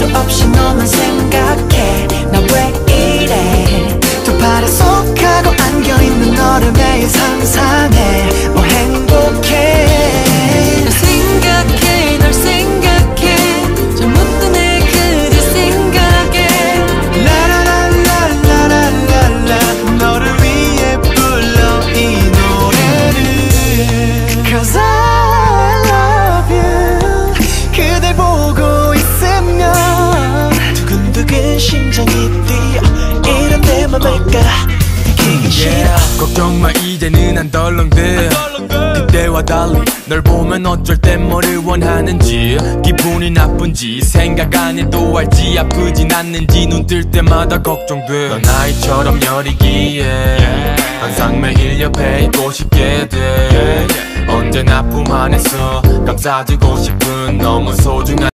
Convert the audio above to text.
없이 너만 생각해. 나 왜 이래. 두 팔에 속하고 안겨있는 너를 매일 상상해. 뭐 행복해. 널 생각해 널 생각해 잘못된 내 그대 생각에 라라라라라라라 너를 위해 불러 이 노래를. Cause I love you. 그댈 보고 있으면 두근두근 심장이 뛰어. 이런 내 맘일까 느끼기 싫어. 걱정 마 이제는 안 덜렁대. 그때와 달리 널 보면 어쩔 땐 뭐를 원하는지 기분이 나쁜지 생각 안 해도 알지. 아프진 않는지 눈 뜰 때마다 걱정돼. 넌 아이처럼 여리기에 항상 매일 옆에 있고 싶게 돼. 언제나 품 안에서 감싸주고 싶은 너무 소중한